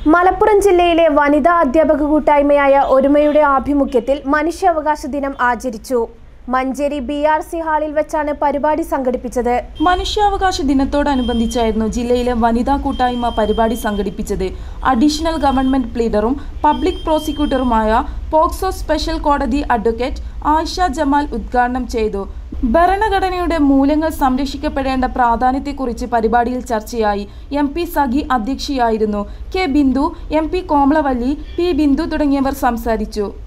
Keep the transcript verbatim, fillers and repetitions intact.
മലപ്പുറം ജില്ലയിലെ വനിതാ അധ്യാപക കൂട്ടായ്മയായ ഒരുമയുടെ ആഭിമുഖ്യത്തിൽ മനുഷ്യാവകാശ ദിനം ആചരിച്ചു. മഞ്ചേരി ബി ആർ സി ഹാളിൽ വെച്ചാണ് പരിപാടി സംഘടിപ്പിച്ചത്. മനുഷ്യാവകാശ ദിനത്തോടനുബന്ധിച്ചായിരുന്നു ജില്ലയിലെ വനിതാ കൂട്ടായ്മ പരിപാടി സംഘടിപ്പിച്ചത്. അഡീഷണൽ ഗവൺമെന്റ് പ്ലീഡറും പബ്ലിക് പ്രോസിക്യൂട്ടറുമായ പോക്സോ സ്പെഷ്യൽ കോടതി അഡ്വക്കേറ്റ് ആയിഷ ജമാൽ ഉദ്ഘാടനം ചെയ്തു. ഭരണഘടനയുടെ മൂല്യങ്ങൾ സംരക്ഷിക്കപ്പെടേണ്ട പ്രാധാന്യത്തെക്കുറിച്ച് പരിപാടിയിൽ ചർച്ചയായി. എം പി സഖി അധ്യക്ഷയായിരുന്നു. K Bindu, M P Komalavalli, P Bindu തുടങ്ങിയവർ സംസാരിച്ചു.